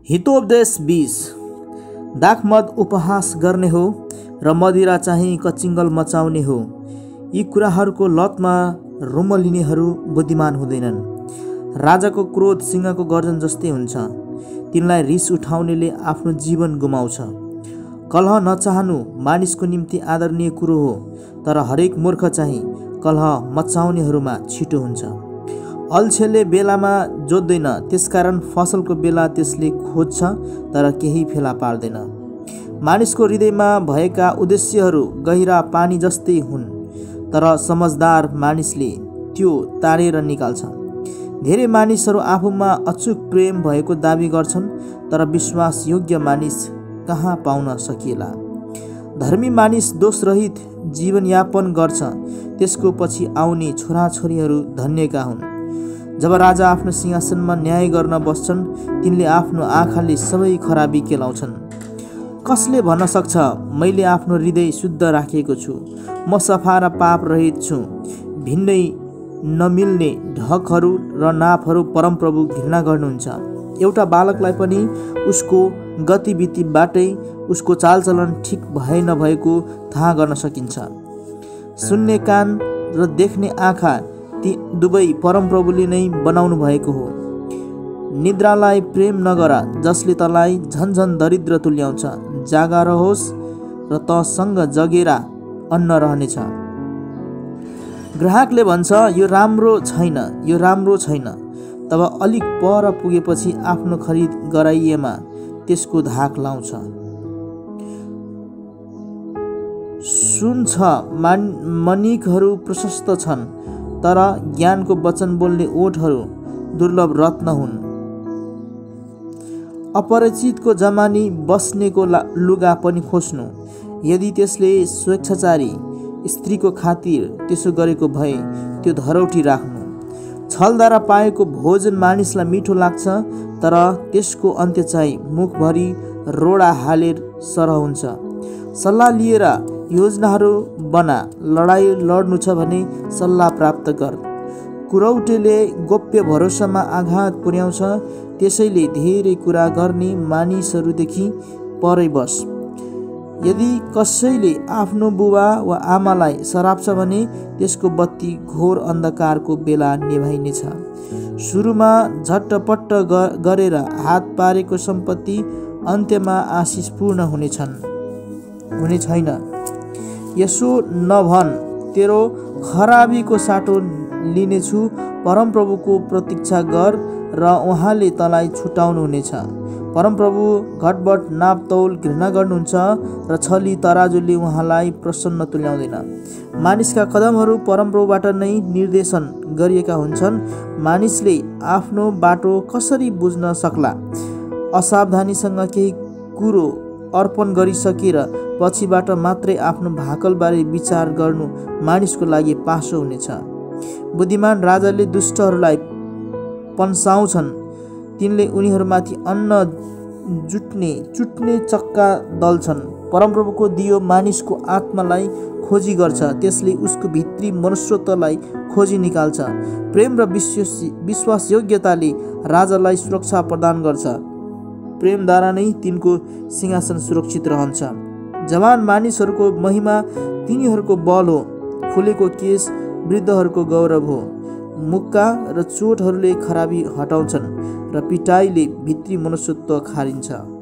हितोपदेश 20। दाखमद उपहास गर्ने हो र मदिरा चाहिँ कचिङ्गल मचाउने हो। यी कुराहरूको लतमा रुमलिनेहरू बुद्धिमान हुँदैनन्। राजाको क्रोध सिंहको गर्जन जस्तै हुन्छ। तिनलाई रिस उठाउनेले आफ्नो जीवन गुमाउँछ। कलह नचाहनु मानिसको निम्ति आदरणीय कुरो हो, तर हरेक मूर्ख चाहिँ कलह मचाउनेहरूमा छिटो हुन्छ। अल्छेले बेलामा जोत्दैन, त्यसकारण फसलको बेला त्यसले खोज्छ तर केही फेला पार्दैन। मानिसको हृदयमा भएका उद्देश्यहरू गहिरा पानी जस्तै हुन्, तर समझदार मानिसले त्यो तारेर निकाल्छ। धेरै मानिसहरू आफूमा अचूक प्रेम भएको दाबी गर्छन्, तर विश्वासयोग्य मानिस कहाँ पाउन सकिएला। धर्मी मानिस दोषरहित जीवनयापन गर्छ, त्यसको पछि आउने छोराछोरीहरू धन्यका हुन्। जब राजा आफ्नो सिंहासनमा न्याय गर्न बस्छन्, तिनले आफ्नो आँखाले सबै खराबी केलाउँछन्। कसले भन्न सक्छ, मैले आफ्नो हृदय शुद्ध राखेको छु, म सफा र पाप रहित छु। भिन्नै नमिल्ने ढकहरू र नापहरू परमप्रभु घृणा गर्नुहुन्छ। एउटा बालकलाई पनि उसको गतिविधिबाटै उसको चालचलन ठिक भए नभएको थाहा गर्न सकिन्छ। सुन्ने कान र देख्ने आँखा ती दुवै परमप्रभुले नै बनाउनु भएको हो। निद्रालाई प्रेम नगर, जसले तँलाई झन्झन दरिद्र तुल्याउँछ। जागा रहोस् र तँसँग जगेरा अन्न रहनेछ। ग्राहकले भन्छ, यो राम्रो छैन, यो राम्रो छैन। तब अलिक पर पुगेपछि आफ्नो खरिद गराइएमा त्यसको धाक लाउँछ। सुन छ, मणिकहरू प्रशस्त छन्, तर ज्ञानको वचन बोल्ने ओठहरू दुर्लभ रत्न हुन्। अपरिचितको जमानी बस्नेको लुगा पनि खोज्नु। यदि त्यसले स्वेच्छाचारी स्त्रीको खातिर त्यसो गरेको भए त्यो धरौटी राख्नु। छलद्वारा पाएको भोजन मानिसलाई मिठो लाग्छ, तर त्यसको अन्त्य चाहिँ मुखभरि रोडा हालेर सरह हुन्छ। सल्लाह लिएर योजनाहरू बना। लडाई लड्नु छ भने सल्लाह प्राप्त गर। कुरौटेले गोप्य भरोसामा आघात पुर्याउँछ, त्यसैले धेरै कुरा गर्ने मानिसहरूदेखि परै बस। यदि कसैले आफ्नो बुबा वा आमालाई सराप्छ भने त्यसको बत्ती घोर अन्धकारको बेला निभाइनेछ। सुरुमा झट्टपट्ट गरेर हात पारेको सम्पत्ति अन्त्यमा आशिषपूर्ण हुने छैन। यसो नभन, तेरो खराबीको साटो लिनेछु। परमप्रभुको प्रतीक्षा गर र उहाँले तँलाई छुटाउनु हुनेछ। परमप्रभु घटबड नापतौल घृणा गर्नुहुन्छ र छली तराजुले उहाँलाई प्रसन्न तुल्याउँदैन। मानिसका कदमहरू परमप्रभुबाट नै निर्देशन गरिएका हुन्छन्। मानिसले आफ्नो बाटो कसरी बुझ्न सक्ला? असावधानीसँग केही कुरो अर्पण गरिसकेर पछिबाट मात्रै आफ्नो भाकलबारे विचार गर्नु मानिसको लागि पासो हुनेछ। बुद्धिमान राजाले दुष्टहरूलाई पन्साउँछन्, तिनले उनीहरूमाथि अन्न चुट्ने चक्का दल्छन्। परमप्रभुको दियो मानिसको आत्मालाई खोजी गर्छ, त्यसले उसको भित्री मनुष्यत्वलाई खोजी निकाल्छ। प्रेम र विश्वासयोग्यताले राजालाई सुरक्षा प्रदान गर्छ। प्रेमद्वारा नै तिनको सिंहासन सुरक्षित रहन्छ। जवान मानिसहरूको महिमा तिनीहरूको बल हो। फुलेको केश वृद्धहरूको गौरव हो। मुक्का र चोटहरूले खराबी हटाउँछन् र पिटाइले भित्री मनुष्यत्व खारिन्छ।